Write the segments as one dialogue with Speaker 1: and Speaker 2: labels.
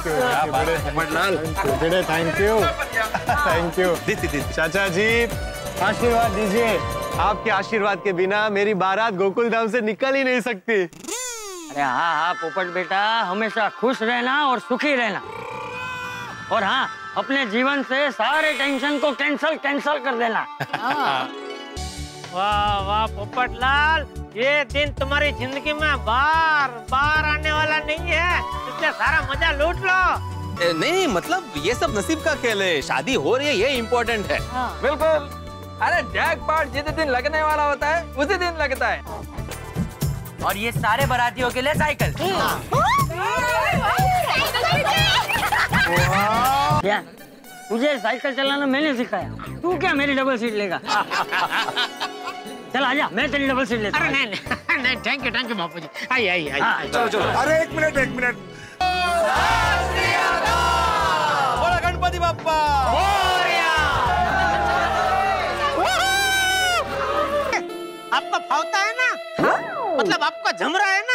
Speaker 1: Thank you. चाचा जी आशीर्वाद दीजिए, आपके आशीर्वाद के बिना मेरी बारात गोकुल धाम से निकल ही नहीं सकती।
Speaker 2: अरे हाँ हाँ पोपट बेटा, हमेशा खुश रहना और सुखी रहना, और हाँ अपने जीवन से सारे टेंशन को कैंसल कर देना।
Speaker 3: वाह वाह पोपटलाल, ये दिन तुम्हारी जिंदगी में बार बार आने वाला नहीं है, इसलिए सारा मजा लूट लो।
Speaker 4: नहीं मतलब ये सब नसीब का खेल है, शादी हो रही है ये इम्पोर्टेंट है।
Speaker 5: बिल्कुल, अरे जैकपॉट जिस दिन लगने वाला होता है उसी दिन लगता है।
Speaker 6: और ये सारे बारातियों के लिए साइकिल।
Speaker 2: क्या तुझे साइकिल चलाना मैंने सिखाया, तू क्या मेरी डबल सीट लेगा? चल आजा, मैं तेरी डबल सीट लेता हूं।
Speaker 3: अरे नहीं थैंक यू बापूजी, आइए।
Speaker 1: चलो।
Speaker 7: अरे एक मिनट।
Speaker 4: बोला गणपति बाप्पा।
Speaker 3: आपको फावता है ना? मतलब आपको जम रहा है ना?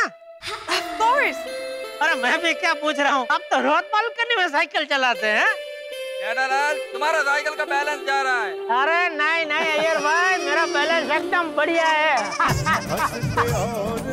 Speaker 3: अरे मैं भी क्या पूछ रहा हूँ, आप तो रोड बालकनी में साइकिल चलाते हैं।
Speaker 5: जेठालाल, तुम्हारा साइकिल का बैलेंस जा रहा है।
Speaker 3: अरे नहीं अय्यर भाई, मेरा बैलेंस एकदम बढ़िया है।